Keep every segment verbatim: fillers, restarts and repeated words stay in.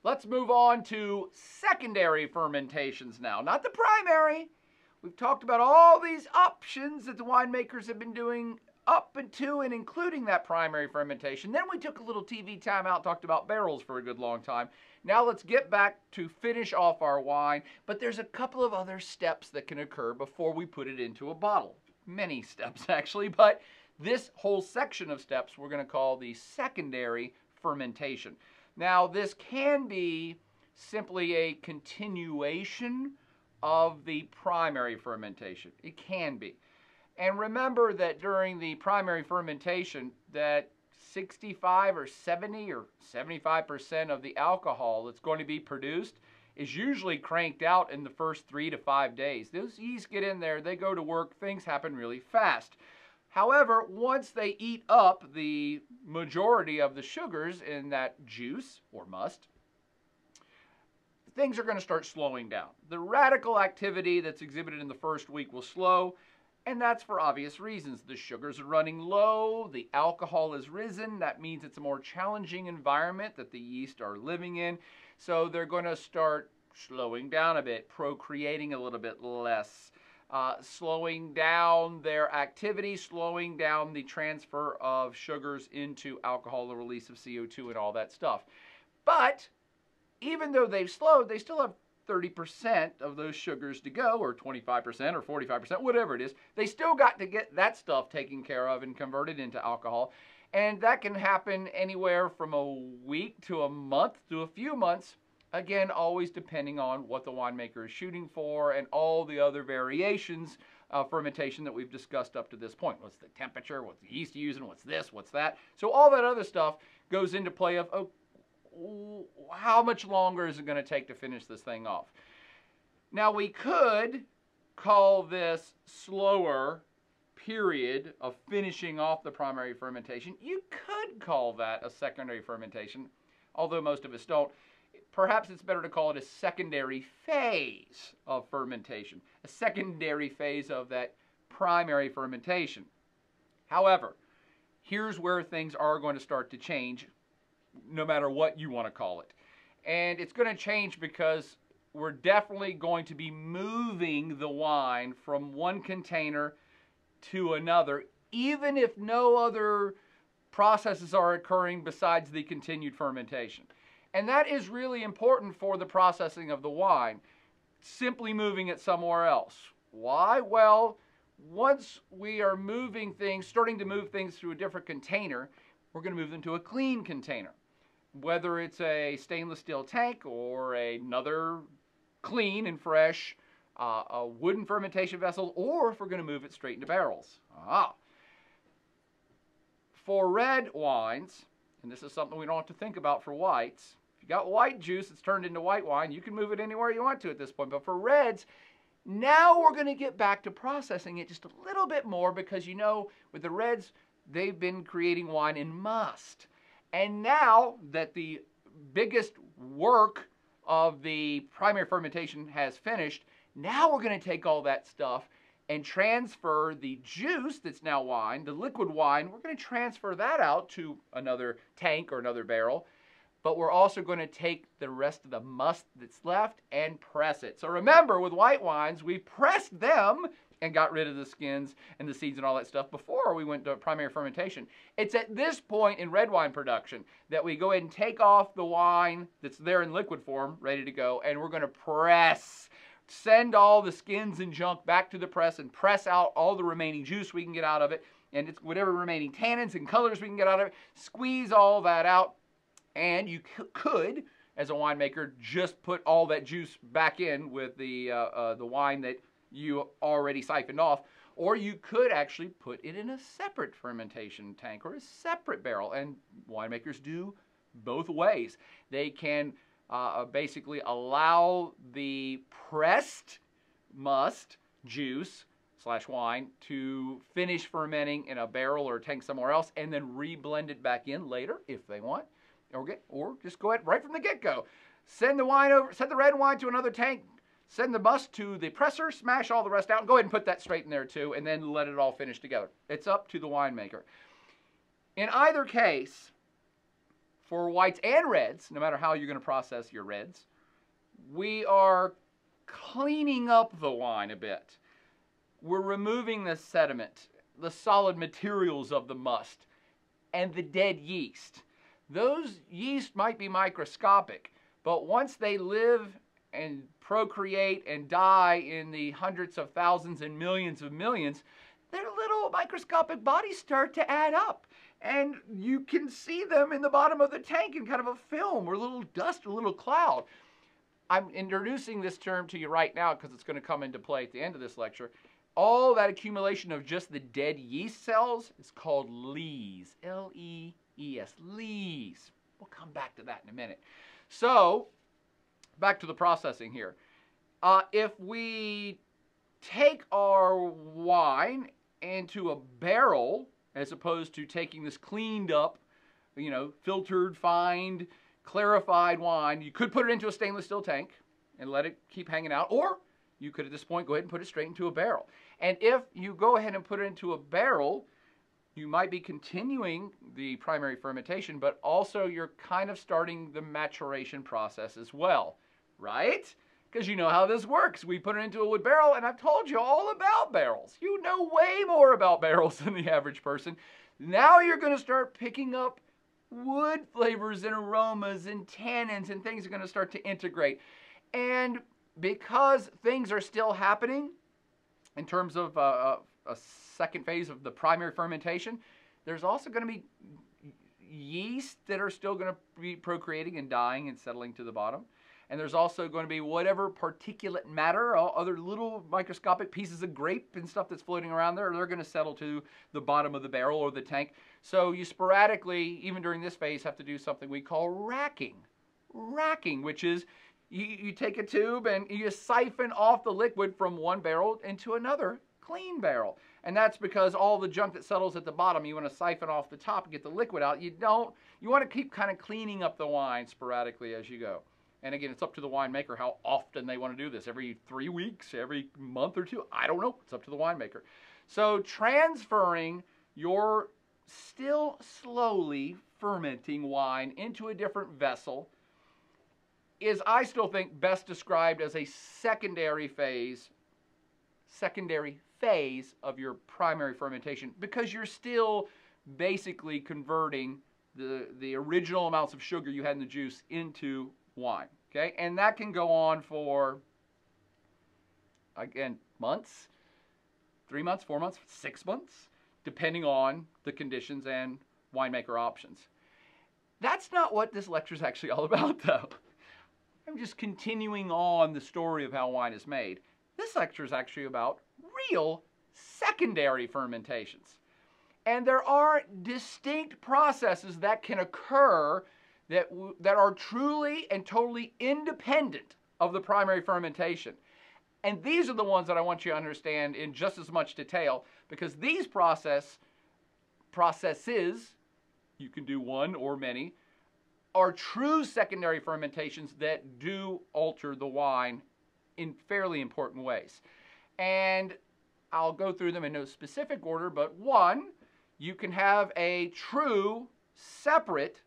Let's move on to secondary fermentations now, not the primary. We've talked about all these options that the winemakers have been doing up into and including that primary fermentation. Then we took a little T V time out, talked about barrels for a good long time. Now let's get back to finish off our wine, but there's a couple of other steps that can occur before we put it into a bottle. Many steps actually, but this whole section of steps we're going to call the secondary fermentation. Now this can be simply a continuation of the primary fermentation. It can be. And remember that during the primary fermentation that sixty-five or seventy or seventy-five percent of the alcohol that's going to be produced is usually cranked out in the first three to five days. Those yeasts get in there, they go to work, things happen really fast. However, once they eat up the majority of the sugars in that juice or must, things are going to start slowing down. The radical activity that's exhibited in the first week will slow, and that's for obvious reasons. The sugars are running low, the alcohol has risen. That means it's a more challenging environment that the yeast are living in, so they're going to start slowing down a bit, procreating a little bit less, uh, slowing down their activity, slowing down the transfer of sugars into alcohol, the release of C O two and all that stuff. But even though they've slowed, they still have thirty percent of those sugars to go, or twenty-five percent or forty-five percent, whatever it is. They still got to get that stuff taken care of and converted into alcohol. And that can happen anywhere from a week to a month to a few months. Again, always depending on what the winemaker is shooting for and all the other variations of fermentation that we've discussed up to this point. What's the temperature? What's the yeast using? What's this? What's that? So all that other stuff goes into play of, oh, how much longer is it going to take to finish this thing off? Now we could call this slower period of finishing off the primary fermentation. You could call that a secondary fermentation, although most of us don't. Perhaps it's better to call it a secondary phase of fermentation, a secondary phase of that primary fermentation. However, here's where things are going to start to change, no matter what you want to call it. And it's going to change because we're definitely going to be moving the wine from one container to another, even if no other processes are occurring besides the continued fermentation. And that is really important for the processing of the wine, simply moving it somewhere else. Why? Well, once we are moving things, starting to move things through a different container, we're going to move them to a clean container. Whether it's a stainless steel tank or another clean and fresh uh, a wooden fermentation vessel, or if we're going to move it straight into barrels. Ah. For red wines, and this is something we don't have to think about for whites, if you got white juice that's turned into white wine, you can move it anywhere you want to at this point. But for reds, now we're going to get back to processing it just a little bit more, because you know with the reds, they've been creating wine in must. And now that the biggest work of the primary fermentation has finished, now we're going to take all that stuff and transfer the juice that's now wine, the liquid wine, we're going to transfer that out to another tank or another barrel. But we're also going to take the rest of the must that's left and press it. So remember, with white wines, we pressed them and got rid of the skins and the seeds and all that stuff before we went to primary fermentation. It's at this point in red wine production that we go ahead and take off the wine that's there in liquid form, ready to go, and we're going to press. Send all the skins and junk back to the press and press out all the remaining juice we can get out of it, and it's whatever remaining tannins and colors we can get out of it. Squeeze all that out, and you could, as a winemaker, just put all that juice back in with the uh, uh, the wine that you already siphoned off, or you could actually put it in a separate fermentation tank or a separate barrel, and winemakers do both ways. They can uh, basically allow the pressed must juice slash wine to finish fermenting in a barrel or a tank somewhere else, and then reblend it back in later if they want, or get, or just go ahead right from the get-go. Send the wine over, send the red wine to another tank, send the must to the presser, smash all the rest out, and go ahead and put that straight in there too, and then let it all finish together. It's up to the winemaker. In either case, for whites and reds, no matter how you're going to process your reds, we are cleaning up the wine a bit. We're removing the sediment, the solid materials of the must, and the dead yeast. Those yeast might be microscopic, but once they live and procreate and die in the hundreds of thousands and millions of millions, their little microscopic bodies start to add up. And you can see them in the bottom of the tank in kind of a film or a little dust or a little cloud. I'm introducing this term to you right now because it's going to come into play at the end of this lecture. All that accumulation of just the dead yeast cells is called lees, L E E S, lees. We'll come back to that in a minute. So, back to the processing here. Uh, if we take our wine into a barrel, as opposed to taking this cleaned up, you know, filtered, fined, clarified wine, you could put it into a stainless steel tank and let it keep hanging out, or you could at this point go ahead and put it straight into a barrel. And if you go ahead and put it into a barrel, you might be continuing the primary fermentation, but also you're kind of starting the maturation process as well, right? Because you know how this works. We put it into a wood barrel, and I've told you all about barrels. You know way more about barrels than the average person. Now you're going to start picking up wood flavors and aromas and tannins, and things are going to start to integrate. And because things are still happening in terms of uh, a second phase of the primary fermentation, there's also going to be yeast that are still going to be procreating and dying and settling to the bottom. And there's also going to be whatever particulate matter, all other little microscopic pieces of grape and stuff that's floating around there, they're going to settle to the bottom of the barrel or the tank. So you sporadically, even during this phase, have to do something we call racking. Racking, which is you, you take a tube and you siphon off the liquid from one barrel into another clean barrel. And that's because all the junk that settles at the bottom, you want to siphon off the top and get the liquid out. You don't, you want to keep kind of cleaning up the wine sporadically as you go. And again, it's up to the winemaker how often they want to do this. Every three weeks, every month or two, I don't know. It's up to the winemaker. So transferring your still slowly fermenting wine into a different vessel is, I still think, best described as a secondary phase, secondary phase of your primary fermentation, because you're still basically converting the, the original amounts of sugar you had in the juice into wine, okay? And that can go on for, again, months, three months, four months, six months, depending on the conditions and winemaker options. That's not what this lecture is actually all about, though. I'm just continuing on the story of how wine is made. This lecture is actually about real secondary fermentations. And there are distinct processes that can occur that, that are truly and totally independent of the primary fermentation. And these are the ones that I want you to understand in just as much detail, because these process, processes, you can do one or many, are true secondary fermentations that do alter the wine in fairly important ways. And I'll go through them in no specific order, but one, you can have a true, separate,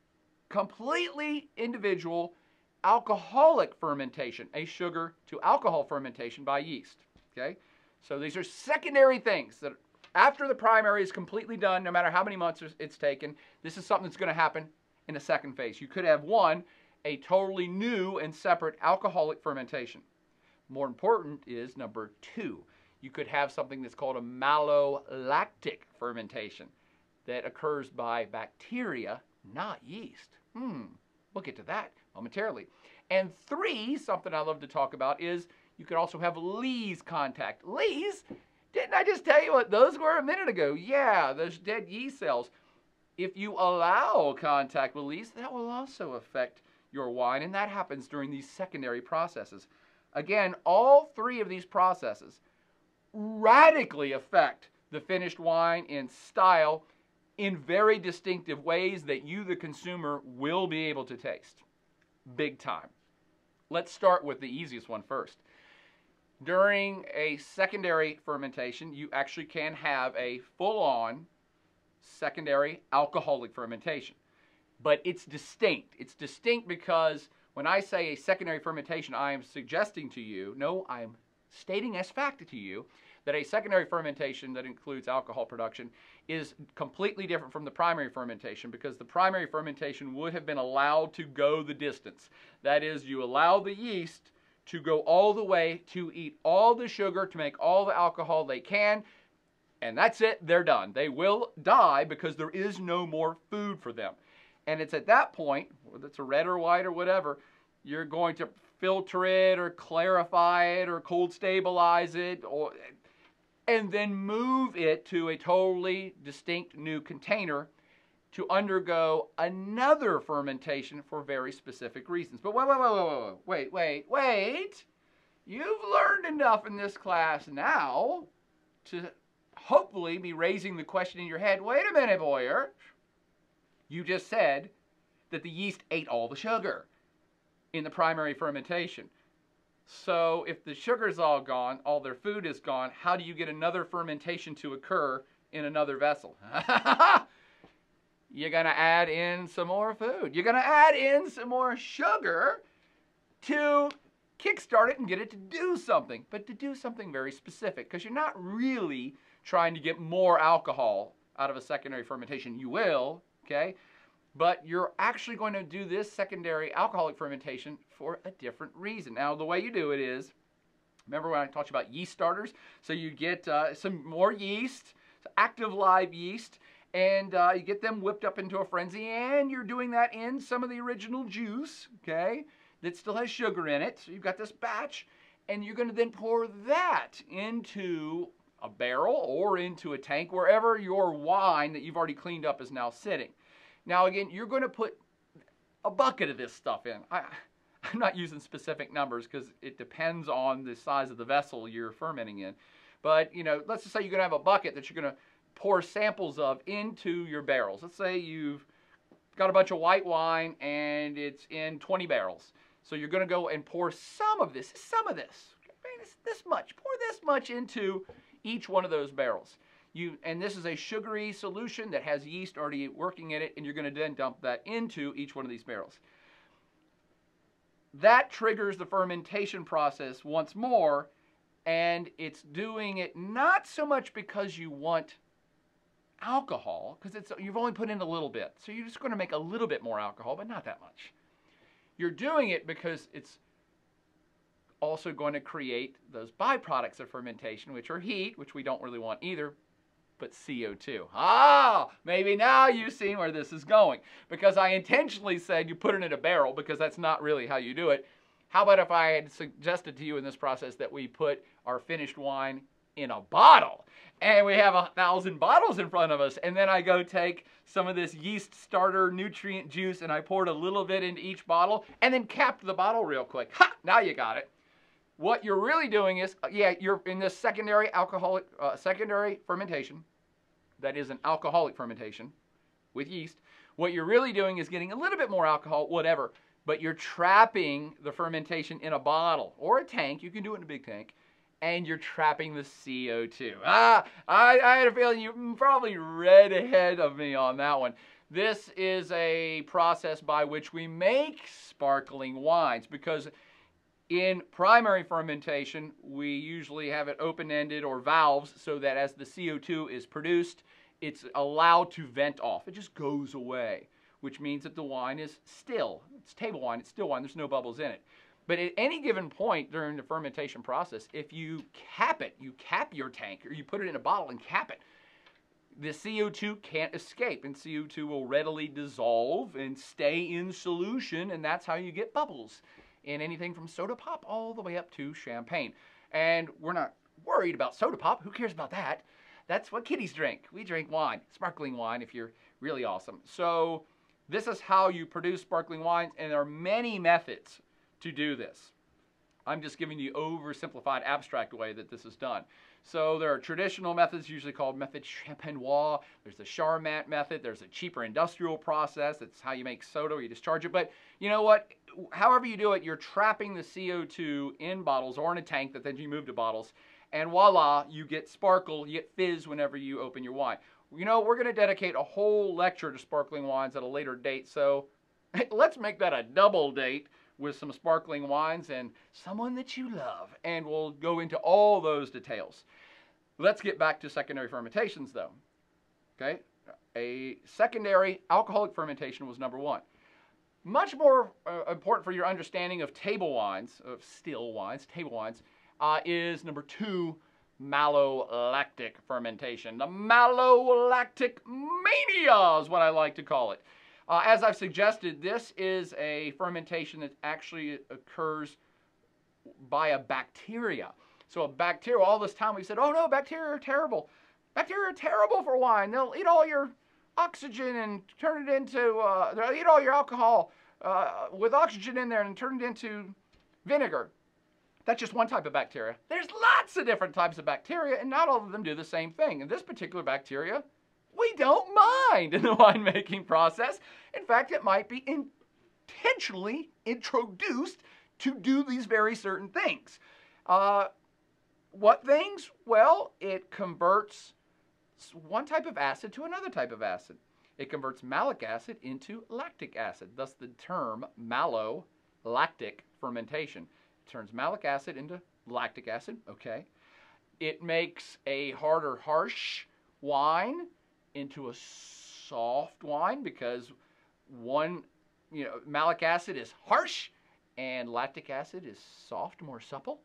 completely individual alcoholic fermentation, a sugar to alcohol fermentation by yeast, okay? So these are secondary things that after the primary is completely done, no matter how many months it's taken, this is something that's going to happen in a second phase. You could have one, a totally new and separate alcoholic fermentation. More important is number two. You could have something that's called a malolactic fermentation that occurs by bacteria, not yeast. Hmm, we'll get to that momentarily. And three, something I love to talk about, is you could also have lees contact. Lees? Didn't I just tell you what those were a minute ago? Yeah, those dead yeast cells. If you allow contact with lees, that will also affect your wine, and that happens during these secondary processes. Again, all three of these processes radically affect the finished wine in style in very distinctive ways that you, the consumer, will be able to taste. Big time. Let's start with the easiest one first. During a secondary fermentation, you actually can have a full-on secondary alcoholic fermentation. but it's distinct. It's distinct because when I say a secondary fermentation, I am suggesting to you, no, I'm stating as fact to you, that a secondary fermentation that includes alcohol production is completely different from the primary fermentation, because the primary fermentation would have been allowed to go the distance. That is, you allow the yeast to go all the way to eat all the sugar, to make all the alcohol they can, and that's it, they're done. They will die because there is no more food for them. And it's at that point, whether it's a red or white or whatever, you're going to filter it or clarify it or cold stabilize it, or and then move it to a totally distinct new container to undergo another fermentation for very specific reasons. But wait, wait, wait, wait, wait, wait, wait. You've learned enough in this class now to hopefully be raising the question in your head, wait a minute, Boyer. You just said that the yeast ate all the sugar in the primary fermentation. So if the sugar's all gone, all their food is gone, how do you get another fermentation to occur in another vessel? You're going to add in some more food. You're going to add in some more sugar to kickstart it and get it to do something, but to do something very specific, because you're not really trying to get more alcohol out of a secondary fermentation. You will, okay? But you're actually going to do this secondary alcoholic fermentation for a different reason. Now, the way you do it is, remember when I talked about yeast starters? So you get uh, some more yeast, active live yeast, and uh, you get them whipped up into a frenzy, and you're doing that in some of the original juice, okay, that still has sugar in it. So you've got this batch, and you're going to then pour that into a barrel or into a tank, wherever your wine that you've already cleaned up is now sitting. Now, again, you're going to put a bucket of this stuff in. I, I'm not using specific numbers because it depends on the size of the vessel you're fermenting in. But, you know, let's just say you're going to have a bucket that you're going to pour samples of into your barrels. Let's say you've got a bunch of white wine and it's in twenty barrels. So you're going to go and pour some of this, some of this, this, this much, pour this much into each one of those barrels. You, and this is a sugary solution that has yeast already working in it, and you're going to then dump that into each one of these barrels. That triggers the fermentation process once more, and it's doing it not so much because you want alcohol, because it's you've only put in a little bit, so you're just going to make a little bit more alcohol, but not that much. You're doing it because it's also going to create those byproducts of fermentation, which are heat, which we don't really want either, but C O two. Ah, maybe now you've seen where this is going. Because I intentionally said you put it in a barrel, because that's not really how you do it. How about if I had suggested to you in this process that we put our finished wine in a bottle, and we have a thousand bottles in front of us, and then I go take some of this yeast starter nutrient juice and I poured a little bit into each bottle and then capped the bottle real quick. Ha! Now you got it. What you're really doing is, yeah, you're in this secondary alcoholic, uh, secondary fermentation. That is an alcoholic fermentation with yeast. What you're really doing is getting a little bit more alcohol, whatever, but you're trapping the fermentation in a bottle or a tank. You can do it in a big tank, and you're trapping the C O two. Ah, I, I had a feeling you probably read ahead of me on that one. This is a process by which we make sparkling wines, because in primary fermentation, we usually have it open-ended or valves so that as the C O two is produced, it's allowed to vent off. It just goes away, which means that the wine is still. It's table wine, it's still wine, there's no bubbles in it. But at any given point during the fermentation process, if you cap it, you cap your tank, or you put it in a bottle and cap it, the C O two can't escape, and C O two will readily dissolve and stay in solution, and that's how you get bubbles in anything from soda pop all the way up to champagne. And we're not worried about soda pop. Who cares about that? That's what kiddies drink. We drink wine, sparkling wine, if you're really awesome. So this is how you produce sparkling wines, and there are many methods to do this. I'm just giving you oversimplified, abstract way that this is done. So there are traditional methods, usually called method champenois. There's the Charmat method. There's a cheaper industrial process. That's how you make soda, or you discharge it. But you know what? However you do it, you're trapping the C O two in bottles or in a tank that then you move to bottles. And voila, you get sparkle, you get fizz whenever you open your wine. You know, we're going to dedicate a whole lecture to sparkling wines at a later date, so let's make that a double date with some sparkling wines and someone that you love, and we'll go into all those details. Let's get back to secondary fermentations, though. Okay, a secondary alcoholic fermentation was number one. Much more uh, important for your understanding of table wines, of still wines, table wines, uh, is number two, malolactic fermentation. The malolactic mania is what I like to call it. Uh, as I've suggested, this is a fermentation that actually occurs by a bacteria. So a bacteria, all this time we said, oh no, bacteria are terrible. Bacteria are terrible for wine. They'll eat all your oxygen and turn it into, uh, they'll eat all your alcohol uh, with oxygen in there and turn it into vinegar. That's just one type of bacteria. There's lots of different types of bacteria, and not all of them do the same thing. And this particular bacteria, we don't mind in the winemaking process. In fact, it might be intentionally introduced to do these very certain things. Uh, what things? Well, it converts one type of acid to another type of acid. It converts malic acid into lactic acid, thus the term malolactic fermentation. It turns malic acid into lactic acid, okay. It makes a harder, harsh wine into a soft wine because one, you know, malic acid is harsh and lactic acid is soft, more supple.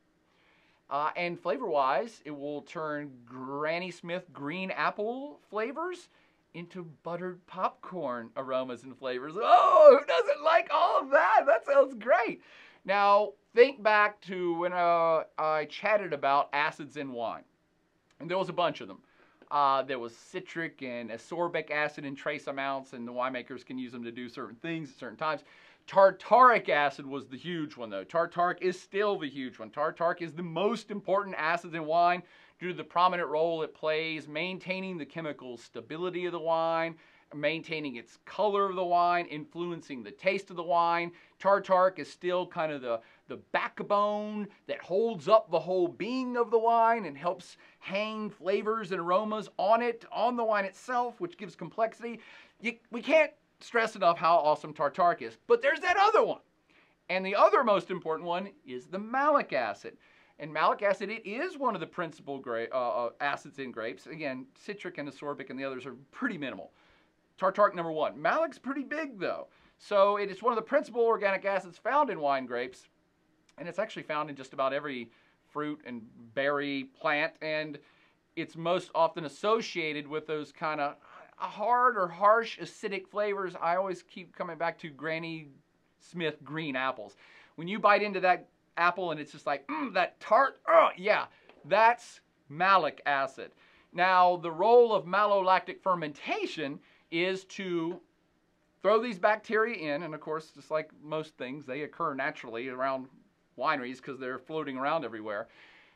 Uh, and flavor-wise, it will turn Granny Smith green apple flavors into buttered popcorn aromas and flavors. Oh, who doesn't like all of that? That sounds great. Now, think back to when uh, I chatted about acids in wine. And there was a bunch of them. Uh, there was citric and ascorbic acid in trace amounts, and the winemakers can use them to do certain things at certain times. Tartaric acid was the huge one, though. Tartaric is still the huge one. Tartaric is the most important acid in wine due to the prominent role it plays maintaining the chemical stability of the wine, maintaining its color of the wine, influencing the taste of the wine. Tartaric is still kind of the, the backbone that holds up the whole being of the wine and helps hang flavors and aromas on it, on the wine itself, which gives complexity. You, we can't stress enough how awesome tartaric is, but there's that other one. And the other most important one is the malic acid. And malic acid, it is one of the principal gra uh, uh, acids in grapes. Again, citric and ascorbic and the others are pretty minimal. Tartaric number one. Malic's pretty big though. So it is one of the principal organic acids found in wine grapes. And it's actually found in just about every fruit and berry plant. And it's most often associated with those kind of hard or harsh acidic flavors. I always keep coming back to Granny Smith green apples. When you bite into that apple and it's just like, mm, that tart, uh, yeah, that's malic acid. Now, the role of malolactic fermentation is to throw these bacteria in, and of course, just like most things, they occur naturally around wineries because they're floating around everywhere.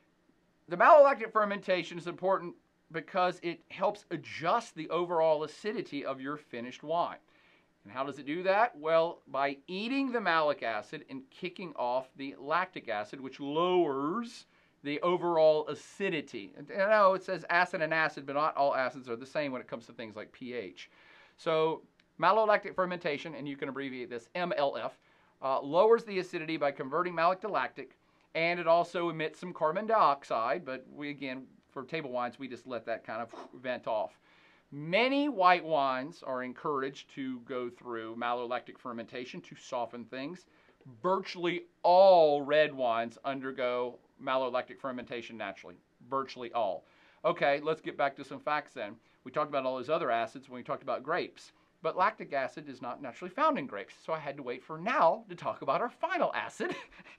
The malolactic fermentation is important because it helps adjust the overall acidity of your finished wine. And how does it do that? Well, by eating the malic acid and kicking off the lactic acid, which lowers the overall acidity. And I know it says acid and acid, but not all acids are the same when it comes to things like pH. So malolactic fermentation, and you can abbreviate this M L F, uh, lowers the acidity by converting malic to lactic, and it also emits some carbon dioxide, but we, again, for table wines, we just let that kind of vent off. Many white wines are encouraged to go through malolactic fermentation to soften things. Virtually all red wines undergo malolactic fermentation naturally. Virtually all. Okay, let's get back to some facts then. We talked about all those other acids when we talked about grapes, but lactic acid is not naturally found in grapes, so I had to wait for now to talk about our final acid.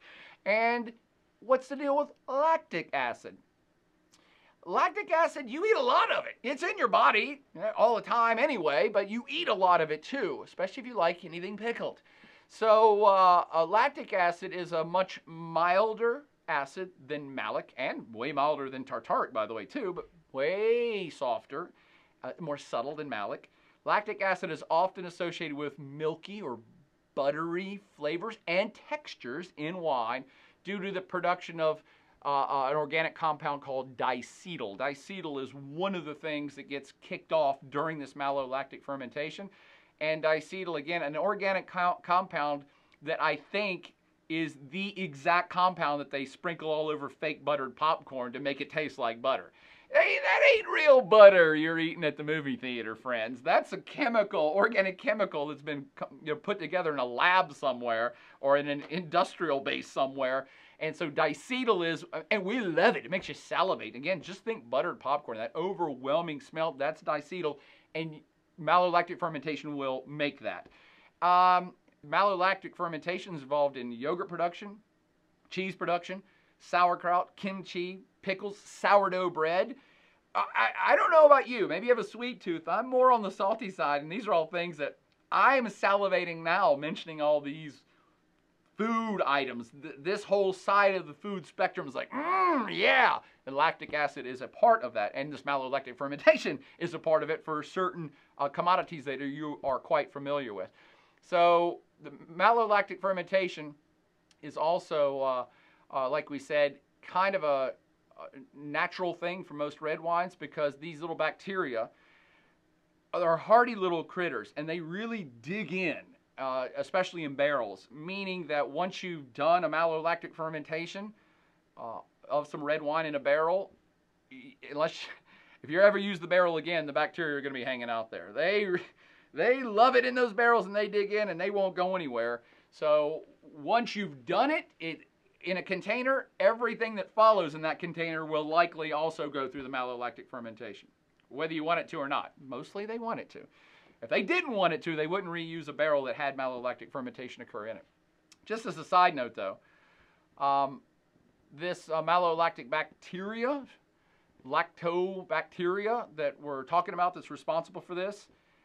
And what's the deal with lactic acid? Lactic acid, you eat a lot of it. It's in your body all the time anyway, but you eat a lot of it too, especially if you like anything pickled. So uh, a lactic acid is a much milder acid than malic, and way milder than tartaric, by the way, too, but way softer, uh, more subtle than malic. Lactic acid is often associated with milky or buttery flavors and textures in wine due to the production of uh, uh, an organic compound called diacetyl. Diacetyl is one of the things that gets kicked off during this malolactic fermentation. And diacetyl, again, an organic co compound that I think is the exact compound that they sprinkle all over fake buttered popcorn to make it taste like butter. Hey, that ain't real butter you're eating at the movie theater, friends. That's a chemical, organic chemical that's been you know, put together in a lab somewhere or in an industrial base somewhere. And so diacetyl is, and we love it. It makes you salivate. Again, just think buttered popcorn, that overwhelming smell, that's diacetyl. And malolactic fermentation will make that. Um, malolactic fermentation is involved in yogurt production, cheese production, sauerkraut, kimchi, pickles, sourdough bread. I, I don't know about you. Maybe you have a sweet tooth. I'm more on the salty side, and these are all things that I'm salivating now, mentioning all these food items. Th this whole side of the food spectrum is like, mmm, yeah. And lactic acid is a part of that, and this malolactic fermentation is a part of it for certain uh, commodities that you are quite familiar with. So the malolactic fermentation is also, uh, uh, like we said, kind of a, a natural thing for most red wines because these little bacteria are hardy little critters, and they really dig in. Uh, especially in barrels, meaning that once you've done a malolactic fermentation uh, of some red wine in a barrel, unless you, if you ever use the barrel again, the bacteria are going to be hanging out there. They they love it in those barrels, and they dig in, and they won't go anywhere. So once you've done it, it in a container, everything that follows in that container will likely also go through the malolactic fermentation, whether you want it to or not. Mostly they want it to. If they didn't want it to, they wouldn't reuse a barrel that had malolactic fermentation occur in it. Just as a side note, though, um, this uh, malolactic bacteria, lactobacteria that we're talking about that's responsible for this,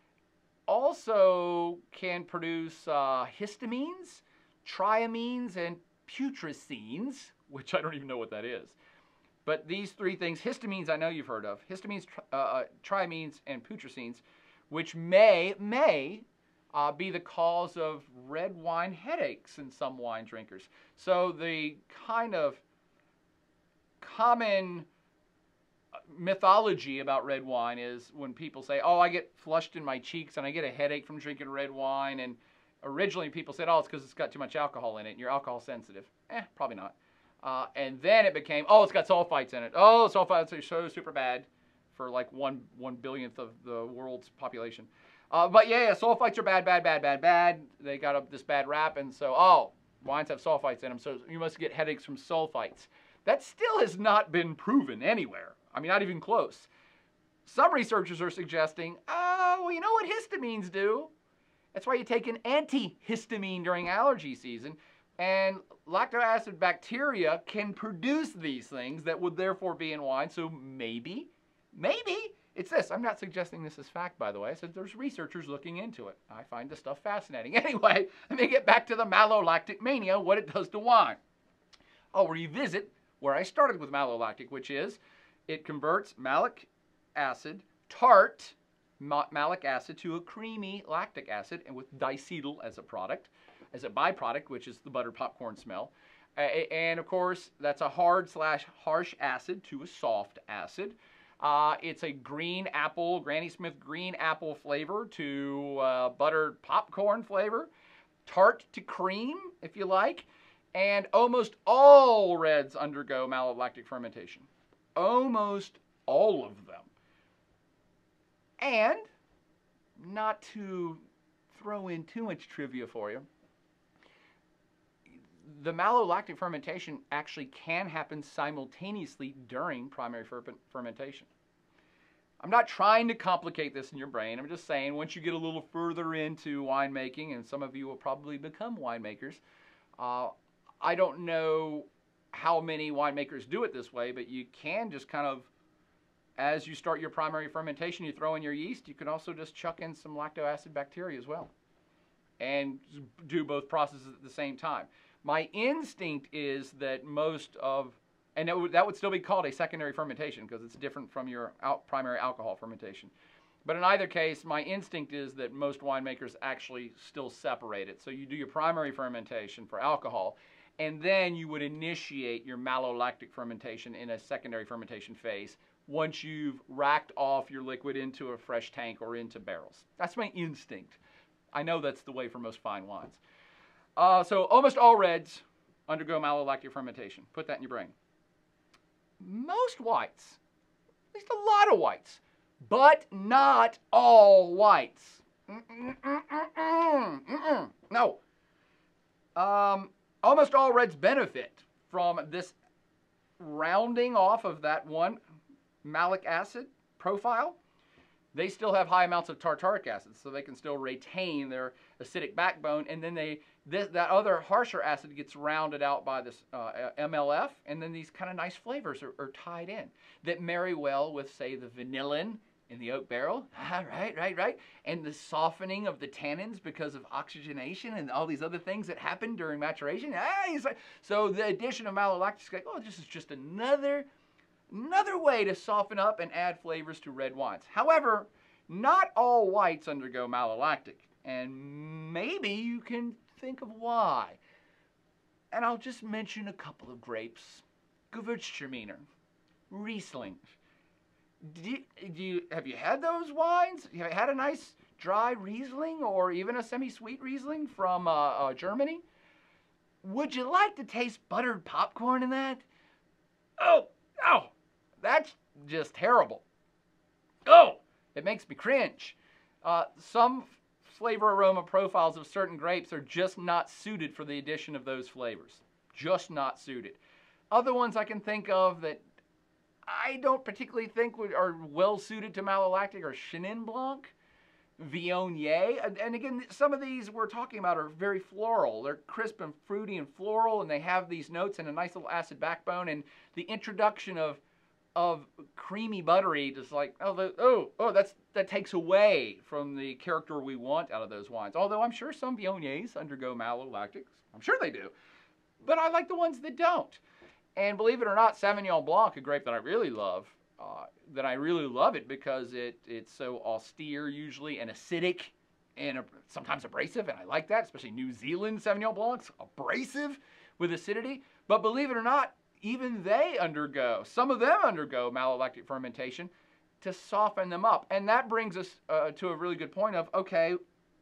also can produce uh, histamines, triamines, and putrescines, which I don't even know what that is. But these three things, histamines I know you've heard of, histamines, uh, uh, triamines, and putrescines, which may, may uh, be the cause of red wine headaches in some wine drinkers. So the kind of common mythology about red wine is when people say, oh, I get flushed in my cheeks and I get a headache from drinking red wine. And originally people said, oh, it's because it's got too much alcohol in it and you're alcohol sensitive. Eh, probably not. Uh, and then it became, oh, it's got sulfites in it. Oh, sulfites are so super bad. For like one one billionth of the world's population. Uh, but yeah, yeah, sulfites are bad, bad, bad, bad, bad. They got a, this bad rap, and so, oh, wines have sulfites in them, so you must get headaches from sulfites. That still has not been proven anywhere. I mean, not even close. Some researchers are suggesting, oh, well, you know what histamines do? That's why you take an antihistamine during allergy season, and lactic acid bacteria can produce these things that would therefore be in wine, so maybe Maybe it's this. I'm not suggesting this is fact, by the way. I said there's researchers looking into it. I find this stuff fascinating. Anyway, let me get back to the malolactic mania, what it does to wine. I'll revisit where I started with malolactic, which is it converts malic acid, tart malic acid, to a creamy lactic acid, and with diacetyl as a product, as a byproduct, which is the buttered popcorn smell. And of course, that's a hard slash harsh acid to a soft acid. Uh, it's a green apple, Granny Smith green apple flavor to uh, buttered popcorn flavor, tart to cream, if you like, and almost all reds undergo malolactic fermentation. Almost all of them. And, not to throw in too much trivia for you, the malolactic fermentation actually can happen simultaneously during primary fer fermentation. I'm not trying to complicate this in your brain. I'm just saying once you get a little further into winemaking, and some of you will probably become winemakers, uh, I don't know how many winemakers do it this way, but you can just kind of, as you start your primary fermentation, you throw in your yeast. You can also just chuck in some lactoacid bacteria as well and do both processes at the same time. My instinct is that most of, and it would, that would still be called a secondary fermentation because it's different from your out, primary alcohol fermentation. But in either case, my instinct is that most winemakers actually still separate it. So you do your primary fermentation for alcohol, and then you would initiate your malolactic fermentation in a secondary fermentation phase once you've racked off your liquid into a fresh tank or into barrels. That's my instinct. I know that's the way for most fine wines. Uh, so almost all reds undergo malolactic fermentation. Put that in your brain. Most whites, at least a lot of whites, but not all whites. Mm-mm, mm-mm, mm-mm, mm-mm. No. Um, almost all reds benefit from this rounding off of that one malic acid profile. They still have high amounts of tartaric acid, so they can still retain their acidic backbone, and then they this, that other harsher acid gets rounded out by this uh, M L F, and then these kind of nice flavors are, are tied in that marry well with, say, the vanillin in the oak barrel, right, right, right, and the softening of the tannins because of oxygenation and all these other things that happen during maturation. Ah, so the addition of malolactic is like, oh, this is just another, another way to soften up and add flavors to red wines. However, not all whites undergo malolactic, and maybe you can think of why. And I'll just mention a couple of grapes. Gewürztraminer, Riesling. Do you, do you, have you had those wines? Have you had a nice dry Riesling or even a semi-sweet Riesling from uh, uh, Germany? Would you like to taste buttered popcorn in that? Oh, oh, that's just terrible. Oh, it makes me cringe. Uh, some flavor aroma profiles of certain grapes are just not suited for the addition of those flavors. Just not suited. Other ones I can think of that I don't particularly think are well suited to malolactic are Chenin Blanc, Viognier, and, and again, some of these we're talking about are very floral. They're crisp and fruity and floral, and they have these notes and a nice little acid backbone, and the introduction of of creamy buttery just like, oh, the, oh, oh, that's that takes away from the character we want out of those wines. Although I'm sure some Viogniers undergo malolactics. I'm sure they do. But I like the ones that don't. And believe it or not, Sauvignon Blanc, a grape that I really love, uh, that I really love it because it it's so austere usually and acidic and sometimes abrasive, and I like that, especially New Zealand Sauvignon Blancs, abrasive with acidity. But believe it or not, even they undergo, some of them undergo malolactic fermentation to soften them up. And that brings us uh, to a really good point of, okay,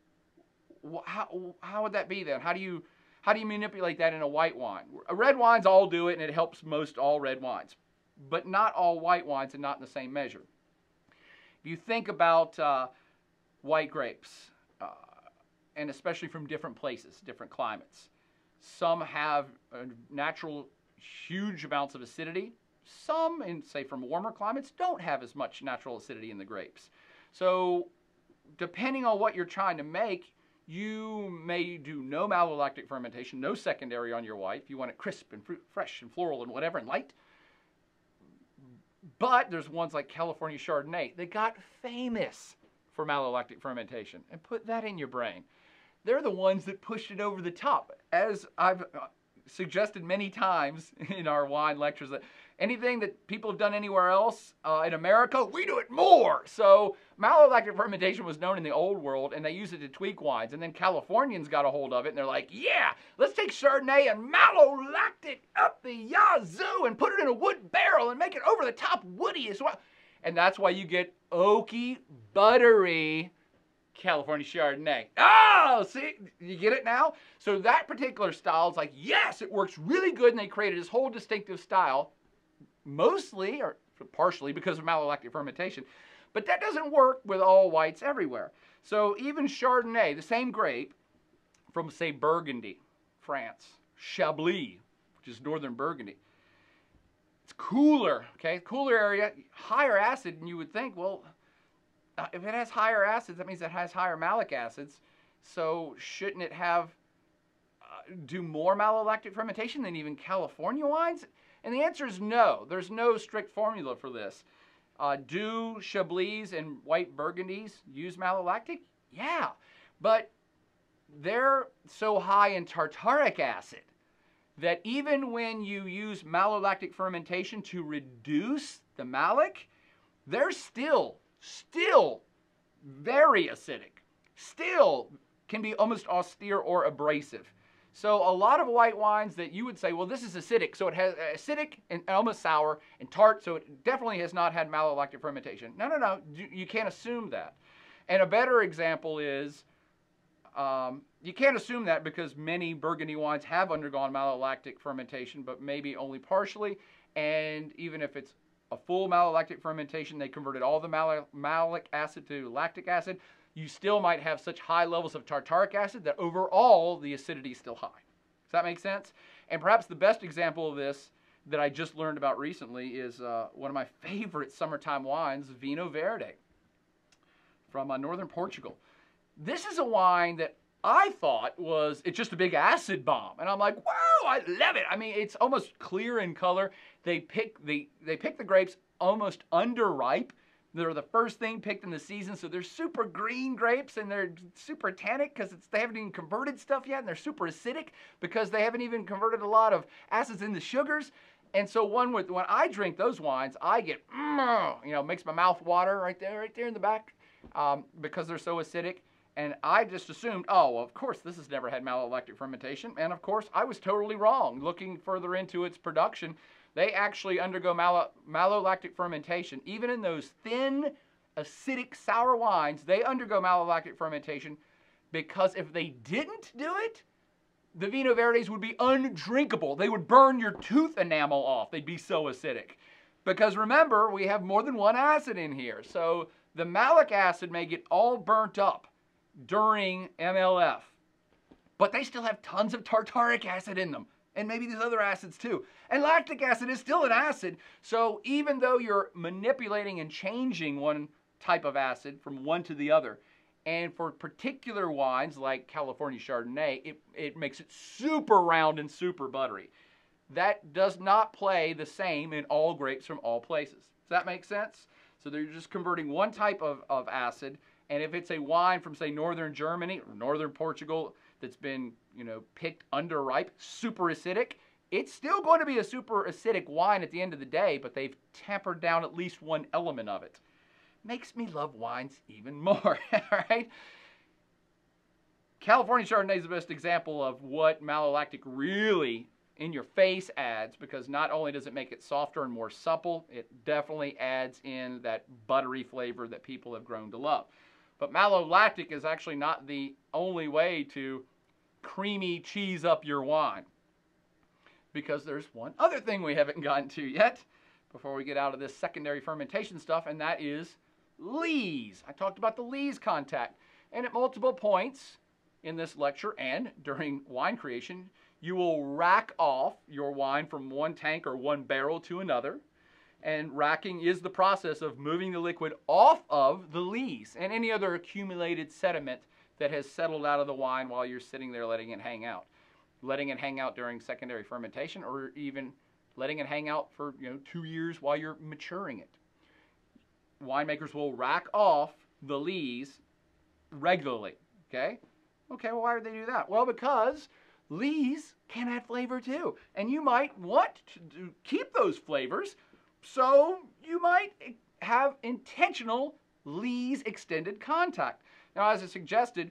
how, how would that be then? How do you How do you manipulate that in a white wine? Red wines all do it, and it helps most all red wines, but not all white wines and not in the same measure. If you think about uh, white grapes, uh, and especially from different places, different climates, some have uh, natural huge amounts of acidity. Some, in say from warmer climates, don't have as much natural acidity in the grapes. So depending on what you're trying to make, you may do no malolactic fermentation, no secondary on your white, if you want it crisp and fruit, fresh and floral and whatever and light. But there's ones like California Chardonnay that got famous for malolactic fermentation. And put that in your brain. They're the ones that pushed it over the top. As I've suggested many times in our wine lectures, that anything that people have done anywhere else uh, in America, we do it more. So malolactic fermentation was known in the old world, and they used it to tweak wines. And then Californians got a hold of it, and they're like, yeah, let's take Chardonnay and malolactic up the yazoo and put it in a wood barrel and make it over the top woody as well. And that's why you get oaky, buttery California Chardonnay. Oh, see, you get it now? So that particular style is like, yes, it works really good, and they created this whole distinctive style, mostly or partially because of malolactic fermentation. But that doesn't work with all whites everywhere. So even Chardonnay, the same grape from, say, Burgundy, France, Chablis, which is northern Burgundy, it's cooler, okay? Cooler area, higher acid, and you would think, well, Uh, if it has higher acids, that means it has higher malic acids. So shouldn't it have uh, do more malolactic fermentation than even California wines? And the answer is no. There's no strict formula for this. Uh, do Chablis and white Burgundies use malolactic? Yeah, but they're so high in tartaric acid that even when you use malolactic fermentation to reduce the malic, they're still Still very acidic, still can be almost austere or abrasive. So a lot of white wines that you would say, well, this is acidic, so it has acidic and almost sour and tart, so it definitely has not had malolactic fermentation. No, no, no, you, you can't assume that. And a better example is, um, you can't assume that because many Burgundy wines have undergone malolactic fermentation, but maybe only partially. And even if it's a full malolactic fermentation, they converted all the mal malic acid to lactic acid, you still might have such high levels of tartaric acid that overall the acidity is still high. Does that make sense? And perhaps the best example of this that I just learned about recently is uh, one of my favorite summertime wines, Vinho Verde, from uh, northern Portugal. This is a wine that I thought was, it's just a big acid bomb. And I'm like, wow, I love it. I mean, it's almost clear in color. They pick the, they pick the grapes almost underripe. They're the first thing picked in the season, so they're super green grapes, and they're super tannic because they haven't even converted stuff yet, and they're super acidic because they haven't even converted a lot of acids into sugars. And so one with, when I drink those wines, I get, mm, you know, makes my mouth water right there, right there in the back, um, because they're so acidic. And I just assumed, oh, well, of course, this has never had malolactic fermentation. And of course, I was totally wrong. Looking further into its production, they actually undergo malo malolactic fermentation. Even in those thin, acidic, sour wines, they undergo malolactic fermentation because if they didn't do it, the Vinho Verdes would be undrinkable. They would burn your tooth enamel off. They'd be so acidic. Because remember, we have more than one acid in here. So the malic acid may get all burnt up during M L F, but they still have tons of tartaric acid in them, and maybe these other acids too. And lactic acid is still an acid, so even though you're manipulating and changing one type of acid from one to the other, and for particular wines like California Chardonnay, it, it makes it super round and super buttery. That does not play the same in all grapes from all places. Does that make sense? So they're just converting one type of, of acid. And if it's a wine from, say, northern Germany or northern Portugal that's been, you know, picked underripe, super acidic, it's still going to be a super acidic wine at the end of the day, but they've tempered down at least one element of it. Makes me love wines even more, all right? California Chardonnay is the best example of what malolactic really in your face adds, because not only does it make it softer and more supple, it definitely adds in that buttery flavor that people have grown to love. But malolactic is actually not the only way to creamy cheese up your wine, because there's one other thing we haven't gotten to yet before we get out of this secondary fermentation stuff, and that is lees. I talked about the lees contact, and at multiple points in this lecture and during wine creation, you will rack off your wine from one tank or one barrel to another. And racking is the process of moving the liquid off of the lees and any other accumulated sediment that has settled out of the wine while you're sitting there letting it hang out. Letting it hang out during secondary fermentation, or even letting it hang out for, you know, two years while you're maturing it. Winemakers will rack off the lees regularly, okay? Okay, well, why would they do that? Well, because lees can add flavor too. And you might want to keep those flavors, so you might have intentional lees extended contact. Now, as I suggested,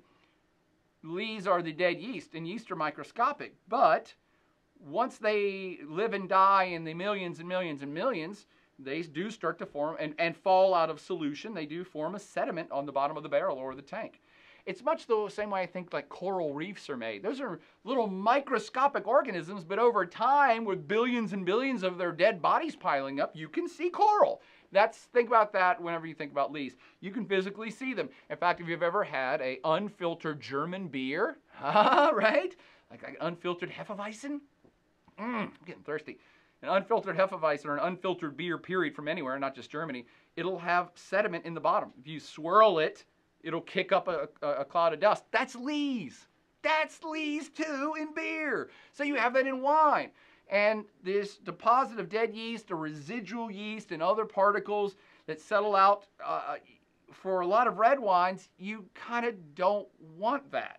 lees are the dead yeast, and yeast are microscopic, but once they live and die in the millions and millions and millions, they do start to form and, and fall out of solution. They do form a sediment on the bottom of the barrel or the tank. It's much the same way I think like coral reefs are made. Those are little microscopic organisms, but over time, with billions and billions of their dead bodies piling up, you can see coral. That's, think about that whenever you think about lees. You can physically see them. In fact, if you've ever had a unfiltered German beer, right? Like an unfiltered Hefeweizen. Mm, I'm getting thirsty. An unfiltered Hefeweizen or an unfiltered beer, period, from anywhere, not just Germany, it'll have sediment in the bottom. If you swirl it, it'll kick up a, a, a cloud of dust. That's lees. That's lees too in beer. So you have that in wine. And this deposit of dead yeast or residual yeast and other particles that settle out, uh, for a lot of red wines, you kind of don't want that.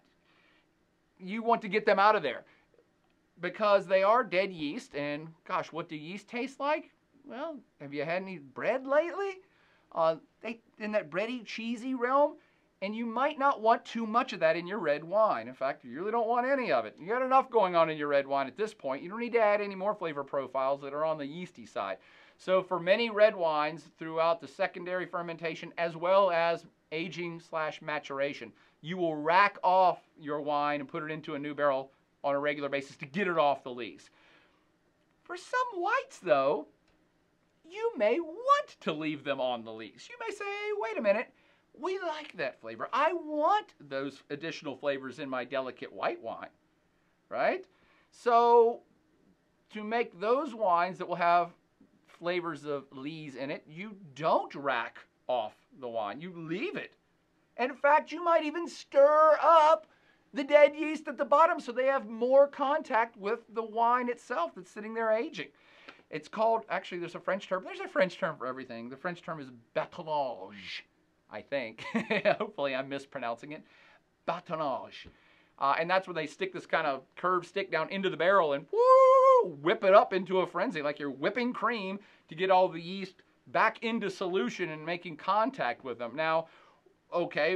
You want to get them out of there because they are dead yeast. And gosh, what do yeast taste like? Well, have you had any bread lately? Uh, they in that bready, cheesy realm. And you might not want too much of that in your red wine. In fact, you really don't want any of it. You got enough going on in your red wine at this point. You don't need to add any more flavor profiles that are on the yeasty side. So for many red wines throughout the secondary fermentation as well as aging slash maturation, you will rack off your wine and put it into a new barrel on a regular basis to get it off the lees. For some whites, though, you may want to leave them on the lees. You may say, wait a minute, we like that flavor. I want those additional flavors in my delicate white wine, right? So to make those wines that will have flavors of lees in it, you don't rack off the wine. You leave it. And in fact, you might even stir up the dead yeast at the bottom so they have more contact with the wine itself that's sitting there aging. It's called, actually there's a French term, there's a French term for everything. The French term is bâtonnage, I think. Hopefully I'm mispronouncing it. Bâtonnage. Uh, and that's where they stick this kind of curved stick down into the barrel and woo, whip it up into a frenzy, like you're whipping cream to get all the yeast back into solution and making contact with them. Now, okay,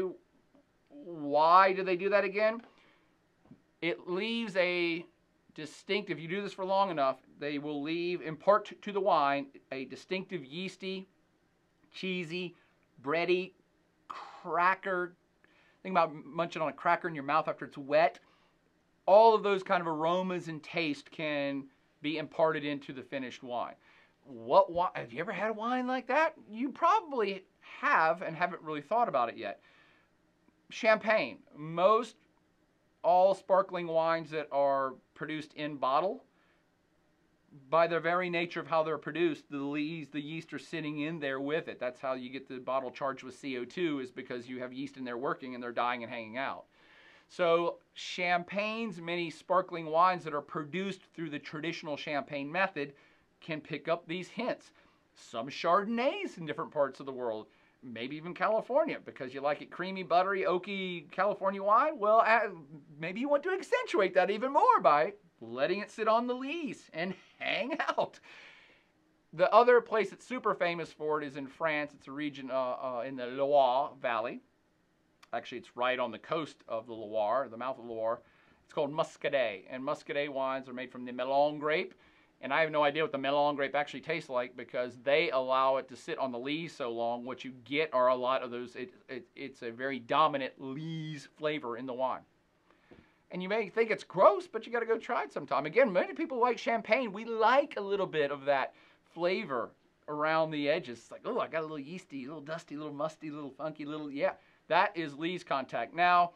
why do they do that again? It leaves a distinct, if you do this for long enough, they will leave, impart to the wine, a distinctive yeasty, cheesy, bready, cracker. Think about munching on a cracker in your mouth after it's wet. All of those kind of aromas and taste can be imparted into the finished wine. What wine? Have you ever had a wine like that? You probably have and haven't really thought about it yet. Champagne. Most all sparkling wines that are produced in bottle, by their very nature of how they're produced, the yeast, the yeast are sitting in there with it. That's how you get the bottle charged with C O two, is because you have yeast in there working and they're dying and hanging out. So champagnes, many sparkling wines that are produced through the traditional champagne method can pick up these hints. Some Chardonnays in different parts of the world, maybe even California, because you like it creamy, buttery, oaky California wine. Well, maybe you want to accentuate that even more by letting it sit on the lees and hang out. The other place that's super famous for it is in France. It's a region uh, uh, in the Loire Valley. Actually, it's right on the coast of the Loire, the mouth of the Loire. It's called Muscadet, and Muscadet wines are made from the melon grape. And I have no idea what the melon grape actually tastes like because they allow it to sit on the lees so long. What you get are a lot of those, it, it, it's a very dominant lees flavor in the wine. And you may think it's gross, but you got to go try it sometime. Again, many people like champagne. We like a little bit of that flavor around the edges. It's like, oh, I got a little yeasty, a little dusty, a little musty, a little funky, little, yeah. That is lees contact. Now,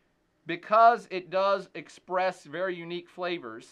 because it does express very unique flavors,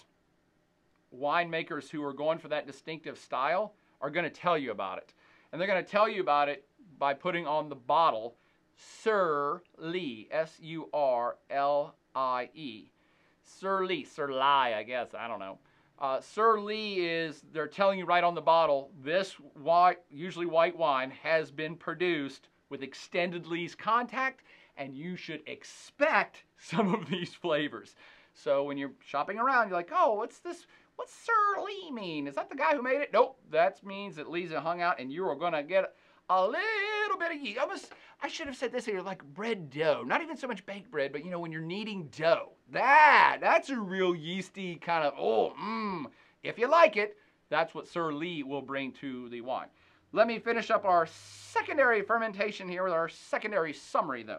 winemakers who are going for that distinctive style are going to tell you about it. And they're going to tell you about it by putting on the bottle Sur Lie, S U R L I E. Sur Lie, Sur Lie, I guess, I don't know. Uh, Sur Lie is, they're telling you right on the bottle, this white, usually white wine has been produced with extended lees contact, and you should expect some of these flavors. So when you're shopping around, you're like, oh, what's this? What's Sur Lie mean? Is that the guy who made it? Nope, that means that lees are hung out and you are going to get a little bit of yeast. Almost, I should have said this here, like bread dough. Not even so much baked bread, but you know, when you're kneading dough. That, that's a real yeasty kind of, oh, mmm. If you like it, that's what Sur Lie will bring to the wine. Let me finish up our secondary fermentation here with our secondary summary, though.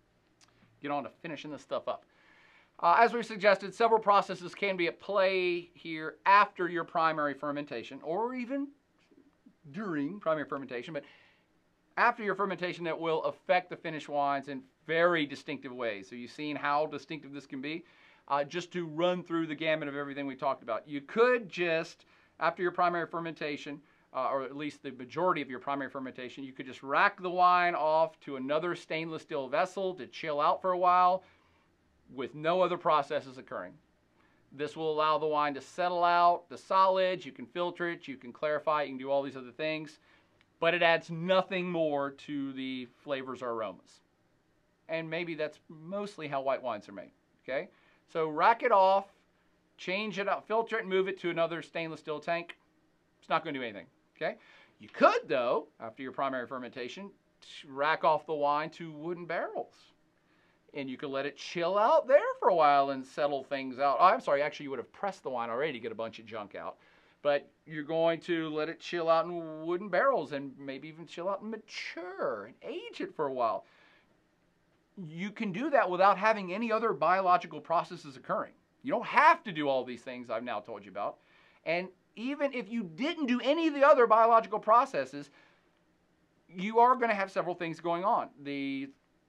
Get on to finishing this stuff up. Uh, as we suggested, several processes can be at play here after your primary fermentation, or even during primary fermentation, but after your fermentation that will affect the finished wines in very distinctive ways. So you've seen how distinctive this can be. Uh, just to run through the gamut of everything we talked about. You could just, after your primary fermentation, uh, or at least the majority of your primary fermentation, you could just rack the wine off to another stainless steel vessel to chill out for a while with no other processes occurring. This will allow the wine to settle out, the solids, you can filter it, you can clarify it, you can do all these other things, but it adds nothing more to the flavors or aromas. And maybe that's mostly how white wines are made, okay? So rack it off, change it out, filter it, and move it to another stainless steel tank. It's not going to do anything, okay? You could, though, after your primary fermentation, rack off the wine to wooden barrels. And you can let it chill out there for a while and settle things out. Oh, I'm sorry, actually you would have pressed the wine already to get a bunch of junk out. But you're going to let it chill out in wooden barrels and maybe even chill out and mature and age it for a while. You can do that without having any other biological processes occurring. You don't have to do all these things I've now told you about. And even if you didn't do any of the other biological processes, you are going to have several things going on. The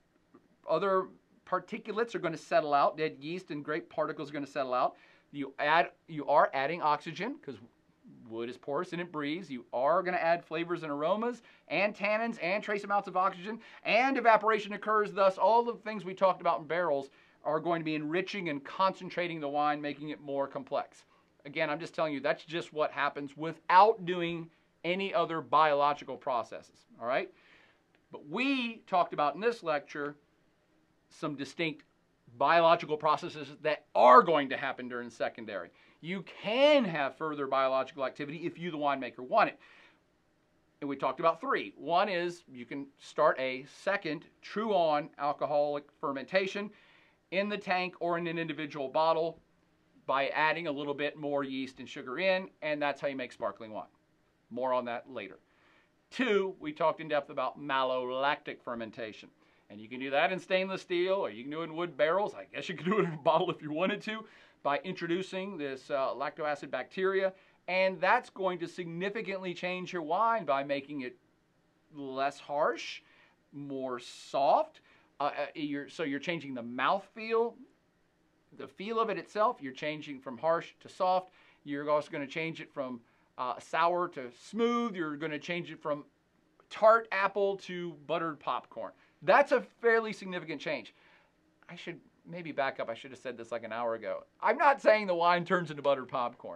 other particulates are going to settle out. Dead yeast and grape particles are going to settle out. You add, you are adding oxygen because wood is porous and it breathes. You are going to add flavors and aromas and tannins and trace amounts of oxygen, and evaporation occurs. Thus, all the things we talked about in barrels are going to be enriching and concentrating the wine, making it more complex. Again, I'm just telling you that's just what happens without doing any other biological processes. All right? But we talked about in this lecture some distinct biological processes that are going to happen during secondary. You can have further biological activity if you, the winemaker, want it. And we talked about three. One is you can start a second true-on alcoholic fermentation in the tank or in an individual bottle by adding a little bit more yeast and sugar in, and that's how you make sparkling wine. More on that later. Two, we talked in depth about malolactic fermentation. And you can do that in stainless steel, or you can do it in wood barrels. I guess you can do it in a bottle if you wanted to, by introducing this uh, lactoacid bacteria. And that's going to significantly change your wine by making it less harsh, more soft. Uh, you're, so you're changing the mouthfeel, the feel of it itself. You're changing from harsh to soft. You're also going to change it from uh, sour to smooth. You're going to change it from tart apple to buttered popcorn. That's a fairly significant change. I should maybe back up. I should have said this like an hour ago. I'm not saying the wine turns into buttered popcorn.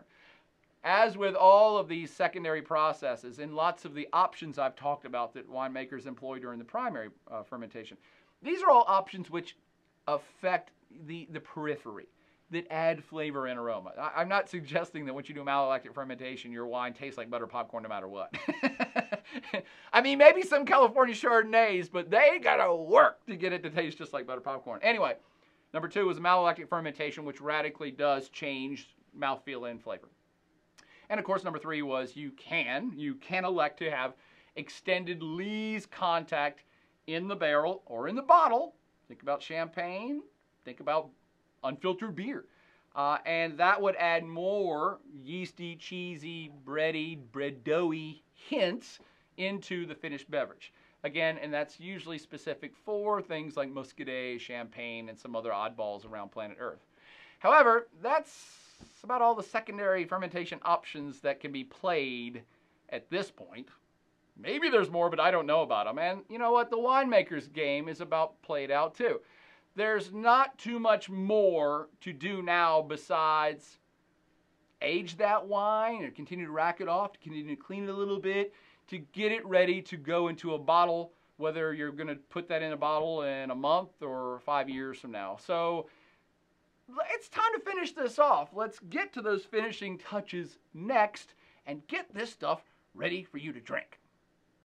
As with all of these secondary processes and lots of the options I've talked about that winemakers employ during the primary uh, fermentation, these are all options which affect the, the periphery, that add flavor and aroma. I, I'm not suggesting that once you do malolactic fermentation, your wine tastes like buttered popcorn no matter what. I mean, maybe some California Chardonnays, but they gotta work to get it to taste just like buttered popcorn. Anyway, number two is malolactic fermentation, which radically does change mouthfeel and flavor. And of course, number three was you can, you can elect to have extended lees contact in the barrel or in the bottle. Think about champagne, think about unfiltered beer. Uh, and that would add more yeasty, cheesy, bready, bread-doughy hints into the finished beverage. Again, and that's usually specific for things like Muscadet, champagne, and some other oddballs around planet Earth. However, that's about all the secondary fermentation options that can be played at this point. Maybe there's more, but I don't know about them. And you know what? The winemaker's game is about played out too. There's not too much more to do now besides age that wine or continue to rack it off, to continue to clean it a little bit, to get it ready to go into a bottle, whether you're going to put that in a bottle in a month or five years from now. So it's time to finish this off. Let's get to those finishing touches next and get this stuff ready for you to drink.